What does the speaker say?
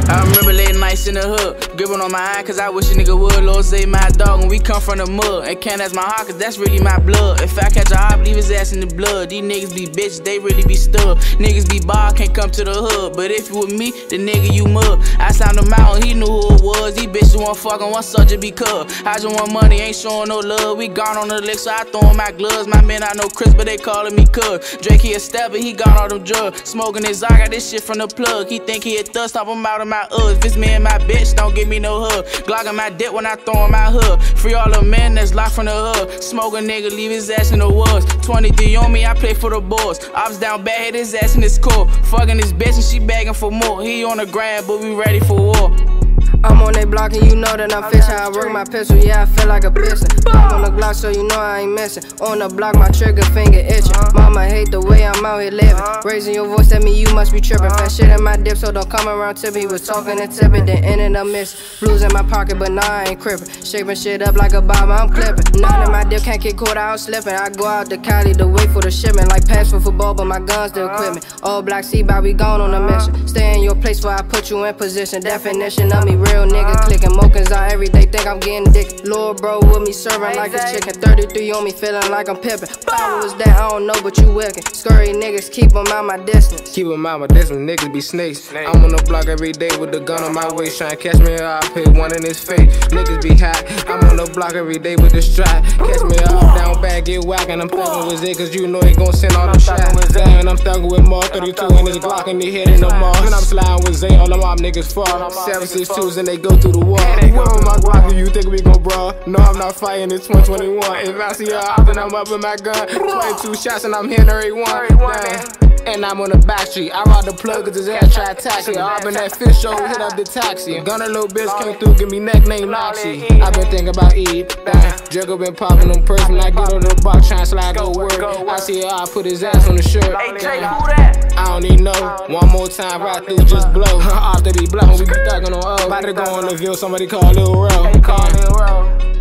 I remember late nights in the hood, gripping on my eye cause I wish a nigga would. Lord save my dog when we come from the mud. And can't ask my heart cause that's really my blood. If I catch a hop, leave his ass in the blood. These niggas be bitches, they really be stuck. Niggas be bar, can't come to the hood. But if you with me, the nigga you mud. I slammed him out and he knew who it was. These bitches want fucking one subject because I just want money, ain't showing no love. We gone on the lick, so I throw in my gloves. My men I know Chris, but they calling me cuz. Drake he a stepper, he gone all them drugs. Smoking his I got this shit from the plug. He think he a thug, stomp him out of my If it's me and my bitch, don't give me no hug. Glockin' my dick when I throw in my hood. Free all the men that's locked from the hood. Smoke a nigga, leave his ass in the woods. 23 on me, I play for the boys. Ops down bad, hit his ass in his core. Fucking his bitch and she begging for more. He on the grind, but we ready for war. I'm on that block and you know that I'm fishing. I work my pistol, yeah, I feel like a piston. Block on the Glock so you know I ain't missing. On the block, my trigger finger itching. Mama hate the way I'm out here living. Raising your voice at me, you must be tripping. Fat shit in my dip, so don't come around tipping. He was talking and tipping, then ended up missing. Blues in my pocket, but nah, I ain't crippin'. Shaping shit up like a bob, I'm clipping. None in my dip can't get caught out slipping. I go out to Cali to wait for the shipment. Like pass for football, but my gun's the equipment. All black C-Bob, we gone on a mission. Stay in your place before I put you in position. Definition of me, real nigga. Clicking mokins out every day, think I'm getting dick. Lord bro with me serving like a chicken. 33 on me, feeling like I'm pimping. Power was that, I don't know, but you wicked. Scurry niggas, keep them out my distance. Keep them out my distance, niggas be snakes. I'm on the block every day with the gun on my waist. Trying to catch me up, hit one in his face. Niggas be hot, I'm on the block every day with the strap. Catch me up, down bad, get whack. And I'm thuggin' with it, cause you know he gon' send all the shots. And I'm thuggin' with more 32 in his Glock and he hitting the mall. And I'm sliding with Zay, all the mob niggas fall. 762s and they go through the wall. What on my Glock do you think we gon' brawl? No, I'm not fighting, it's 2021. If I see her out, then I'm up with my gun. 22 shots and I'm hitting every one. And I'm on the backstreet. I ride the plug cause his ass try to taxi. I been that fish show, hit up the taxi. Gunner little bitch came through, give me nickname Noxy. I been thinking about Eve. Draco been popping them perks when I get on the box trying to slide go work. I see her, I put his ass on the shirt. I don't even know. One more time, right through, just blow. After these blow, we be thuggin' on up. About to go on the Ville, somebody call Lil Row.